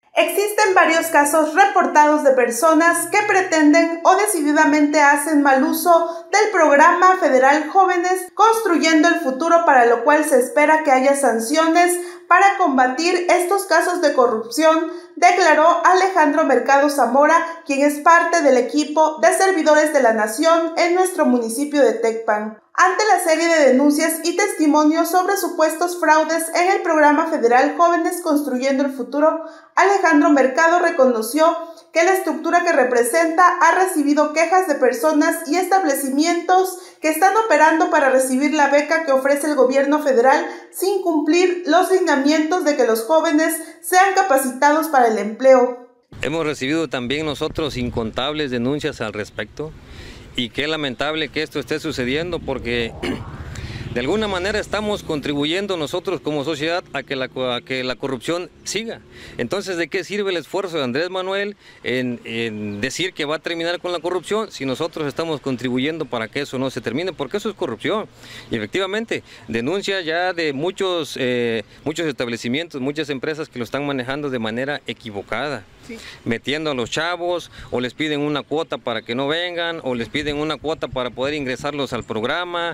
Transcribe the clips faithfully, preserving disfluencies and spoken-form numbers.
Existen varios casos reportados de personas que pretenden o decididamente hacen mal uso del programa federal Jóvenes Construyendo el Futuro, para lo cual se espera que haya sanciones para combatir estos casos de corrupción, declaró Alejandro Mercado Zamora, quien es parte del equipo de servidores de la Nación en nuestro municipio de Tecpan. Ante la serie de denuncias y testimonios sobre supuestos fraudes en el programa federal Jóvenes Construyendo el Futuro, Alejandro Mercado reconoció que la estructura que representa ha recibido quejas de personas y establecimientos que están operando para recibir la beca que ofrece el gobierno federal sin cumplir los lineamientos de que los jóvenes sean capacitados para el empleo. Hemos recibido también nosotros incontables denuncias al respecto, y qué lamentable que esto esté sucediendo, porque de alguna manera estamos contribuyendo nosotros como sociedad a que la, a que la corrupción siga. Entonces, ¿de qué sirve el esfuerzo de Andrés Manuel en, en decir que va a terminar con la corrupción si nosotros estamos contribuyendo para que eso no se termine? Porque eso es corrupción. Y efectivamente, denuncia ya de muchos, eh, muchos establecimientos, muchas empresas que lo están manejando de manera equivocada. Sí. Metiendo a los chavos, o les piden una cuota para que no vengan, o les piden una cuota para poder ingresarlos al programa.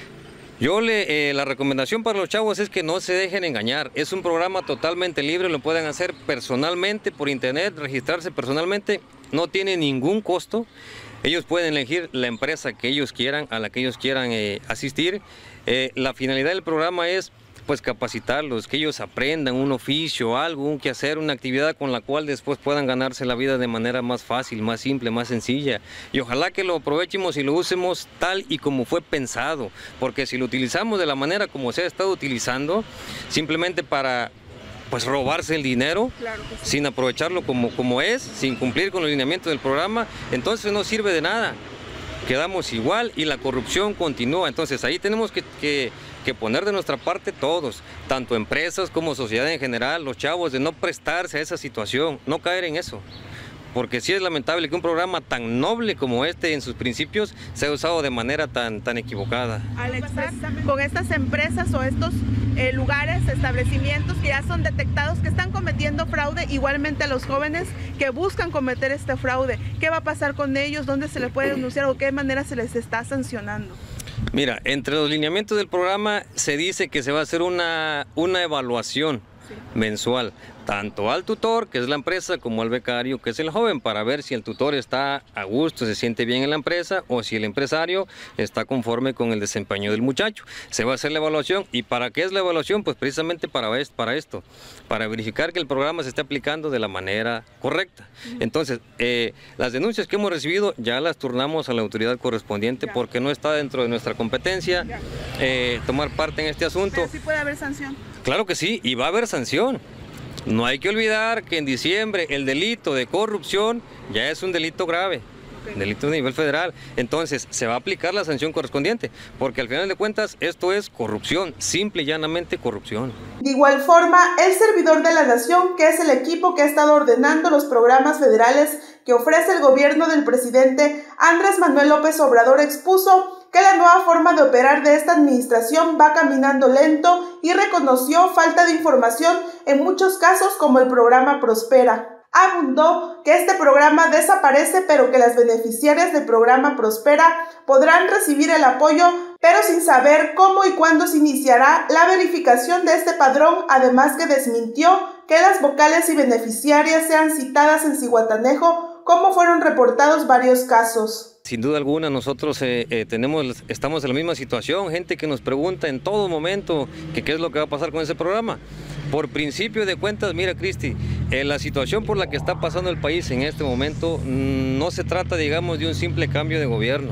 Yo le, eh, la recomendación para los chavos es que no se dejen engañar. Es un programa totalmente libre, lo pueden hacer personalmente por internet, registrarse personalmente, no tiene ningún costo. Ellos pueden elegir la empresa que ellos quieran, a la que ellos quieran eh, asistir. Eh, la finalidad del programa es pues capacitarlos, que ellos aprendan un oficio, algo, un quehacer, una actividad con la cual después puedan ganarse la vida de manera más fácil, más simple, más sencilla. Y ojalá que lo aprovechemos y lo usemos tal y como fue pensado, porque si lo utilizamos de la manera como se ha estado utilizando, simplemente para pues robarse el dinero, claro que sí, sin aprovecharlo como, como es, sin cumplir con los lineamientos del programa, entonces no sirve de nada. Quedamos igual y la corrupción continúa. Entonces ahí tenemos que, que, que poner de nuestra parte todos, tanto empresas como sociedad en general, los chavos, de no prestarse a esa situación, no caer en eso. Porque sí es lamentable que un programa tan noble como este en sus principios sea usado de manera tan, tan equivocada. Alex, con estas empresas o estos eh, lugares, establecimientos que ya son detectados que están cometiendo fraude, igualmente a los jóvenes que buscan cometer este fraude, ¿qué va a pasar con ellos? ¿Dónde se les puede denunciar o qué manera se les está sancionando? Mira, entre los lineamientos del programa se dice que se va a hacer una, una evaluación mensual, tanto al tutor, que es la empresa, como al becario, que es el joven, para ver si el tutor está a gusto, se siente bien en la empresa, o si el empresario está conforme con el desempeño del muchacho. Se va a hacer la evaluación. ¿Y para qué es la evaluación? Pues precisamente para, para esto, para verificar que el programa se esté aplicando de la manera correcta. Entonces, eh, las denuncias que hemos recibido ya las turnamos a la autoridad correspondiente, porque no está dentro de nuestra competencia eh, tomar parte en este asunto. ¿Pero sí puede haber sanción? Claro que sí, y va a haber sanción. No hay que olvidar que en diciembre el delito de corrupción ya es un delito grave, delito de nivel federal. Entonces se va a aplicar la sanción correspondiente, porque al final de cuentas esto es corrupción, simple y llanamente corrupción. De igual forma, el servidor de la Nación, que es el equipo que ha estado ordenando los programas federales que ofrece el gobierno del presidente Andrés Manuel López Obrador, expuso que la nueva forma de operar de esta administración va caminando lento y reconoció falta de información en muchos casos, como el programa Prospera. Abundó que este programa desaparece, pero que las beneficiarias del programa Prospera podrán recibir el apoyo, pero sin saber cómo y cuándo se iniciará la verificación de este padrón, además que desmintió que las vocales y beneficiarias sean citadas en Zihuatanejo, como fueron reportados varios casos. Sin duda alguna, nosotros eh, eh, tenemos, estamos en la misma situación, gente que nos pregunta en todo momento que qué es lo que va a pasar con ese programa. Por principio de cuentas, mira, Cristi, eh, la situación por la que está pasando el país en este momento mmm, no se trata, digamos, de un simple cambio de gobierno,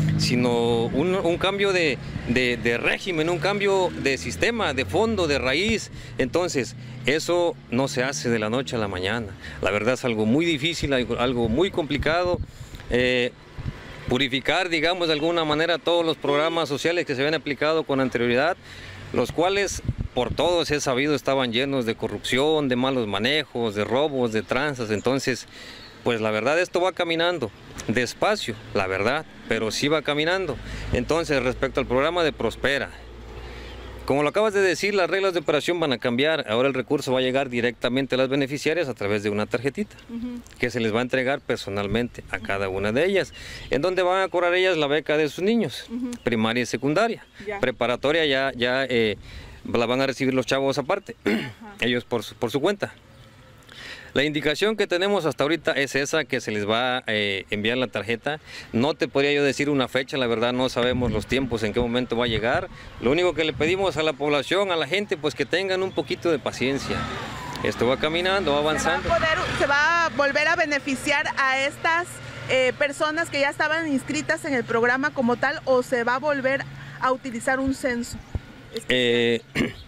sino un, un cambio de, de, de régimen, un cambio de sistema, de fondo, de raíz. Entonces, eso no se hace de la noche a la mañana. La verdad es algo muy difícil, algo, algo muy complicado. Eh, purificar, digamos, de alguna manera todos los programas sociales que se habían aplicado con anterioridad, los cuales por todos he sabido estaban llenos de corrupción, de malos manejos, de robos, de tranzas. Entonces, pues la verdad esto va caminando, despacio, la verdad, pero sí va caminando. Entonces, respecto al programa de Prospera, Como lo acabas de decir, las reglas de operación van a cambiar. Ahora el recurso va a llegar directamente a las beneficiarias a través de una tarjetita, uh-huh, que se les va a entregar personalmente a cada una de ellas, en donde van a cobrar ellas la beca de sus niños, uh-huh, primaria y secundaria. Ya. Preparatoria ya, ya eh, la van a recibir los chavos aparte, uh-huh, ellos por su, por su cuenta. La indicación que tenemos hasta ahorita es esa, que se les va a eh, enviar la tarjeta. No te podría yo decir una fecha, la verdad no sabemos los tiempos, en qué momento va a llegar. Lo único que le pedimos a la población, a la gente, pues que tengan un poquito de paciencia. Esto va caminando, va avanzando. ¿Se va a, poder, se va a volver a beneficiar a estas eh, personas que ya estaban inscritas en el programa como tal, o se va a volver a utilizar un censo? Eh...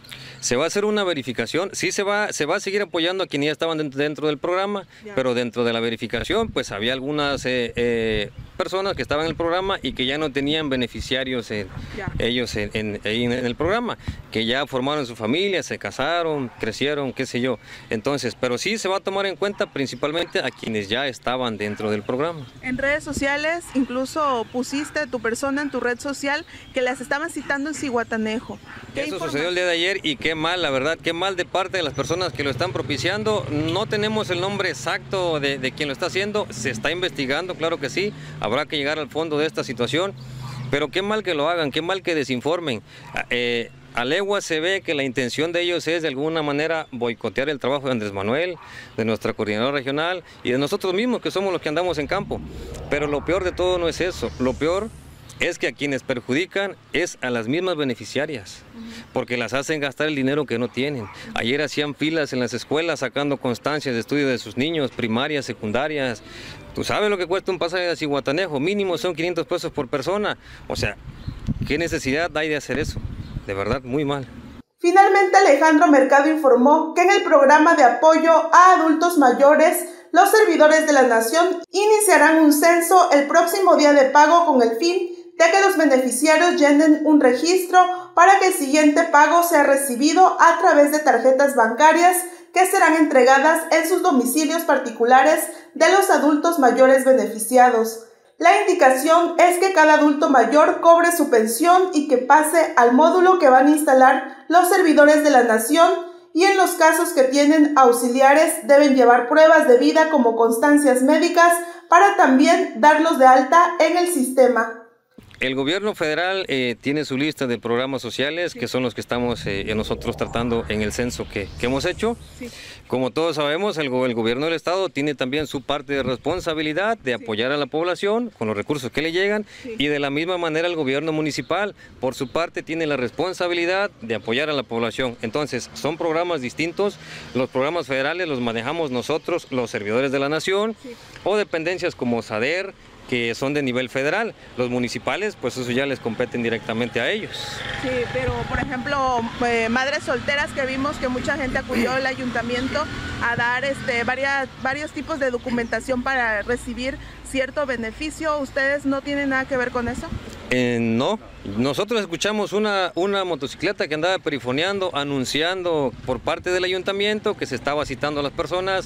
Se va a hacer una verificación, sí se va, se va a seguir apoyando a quienes ya estaban dentro, dentro del programa, ya. Pero dentro de la verificación pues había algunas eh, eh, personas que estaban en el programa y que ya no tenían beneficiarios en, ellos en, en, en, en el programa, que ya formaron su familia, se casaron, crecieron, qué sé yo. Entonces, pero sí se va a tomar en cuenta principalmente a quienes ya estaban dentro del programa. En redes sociales incluso pusiste tu persona en tu red social que las estaban citando en Zihuatanejo. Eso sucedió el día de ayer y qué mal, la verdad, qué mal de parte de las personas que lo están propiciando. No tenemos el nombre exacto de, de quien lo está haciendo, se está investigando, claro que sí, habrá que llegar al fondo de esta situación, pero qué mal que lo hagan, qué mal que desinformen. Eh, a legua se ve que la intención de ellos es de alguna manera boicotear el trabajo de Andrés Manuel, de nuestra coordinadora regional y de nosotros mismos, que somos los que andamos en campo. Pero lo peor de todo no es eso, lo peor es que a quienes perjudican es a las mismas beneficiarias, porque las hacen gastar el dinero que no tienen. Ayer hacían filas en las escuelas sacando constancias de estudio de sus niños, primarias, secundarias. Tú sabes lo que cuesta un pasaje a Zihuatanejo, mínimo son quinientos pesos por persona. O sea, ¿qué necesidad hay de hacer eso? De verdad, muy mal. Finalmente, Alejandro Mercado informó que en el programa de apoyo a adultos mayores, los servidores de la Nación iniciarán un censo el próximo día de pago con el fin de que los beneficiarios llenen un registro para que el siguiente pago sea recibido a través de tarjetas bancarias que serán entregadas en sus domicilios particulares de los adultos mayores beneficiados. La indicación es que cada adulto mayor cobre su pensión y que pase al módulo que van a instalar los servidores de la Nación, y en los casos que tienen auxiliares deben llevar pruebas de vida como constancias médicas para también darlos de alta en el sistema. El gobierno federal eh, tiene su lista de programas sociales, sí, que son los que estamos eh, nosotros tratando en el censo que, que hemos hecho. Sí. Como todos sabemos, el, el gobierno del estado tiene también su parte de responsabilidad de apoyar, sí, a la población con los recursos que le llegan, sí, y de la misma manera el gobierno municipal, por su parte, tiene la responsabilidad de apoyar a la población. Entonces, son programas distintos. Los programas federales los manejamos nosotros, los servidores de la Nación, sí, o dependencias como SADER, que son de nivel federal. Los municipales, pues eso ya les competen directamente a ellos. Sí, pero por ejemplo, eh, madres solteras, que vimos que mucha gente acudió al ayuntamiento a dar este, varias, varios tipos de documentación para recibir cierto beneficio. ¿Ustedes no tienen nada que ver con eso? Eh, no, nosotros escuchamos una, una motocicleta que andaba perifoneando, anunciando por parte del ayuntamiento que se estaba citando a las personas,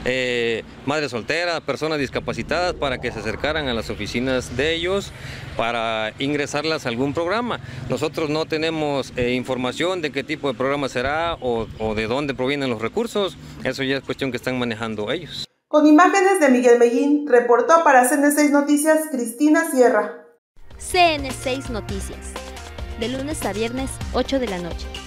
eh, madres solteras, personas discapacitadas, para que se acercaran a las oficinas de ellos para ingresarlas a algún programa. Nosotros no tenemos eh, información de qué tipo de programa será o, o de dónde provienen los recursos. Eso ya es cuestión que están manejando ellos. Con imágenes de Miguel Mellín, reportó para C N seis Noticias Cristina Sierra. C N seis Noticias, de lunes a viernes, ocho de la noche.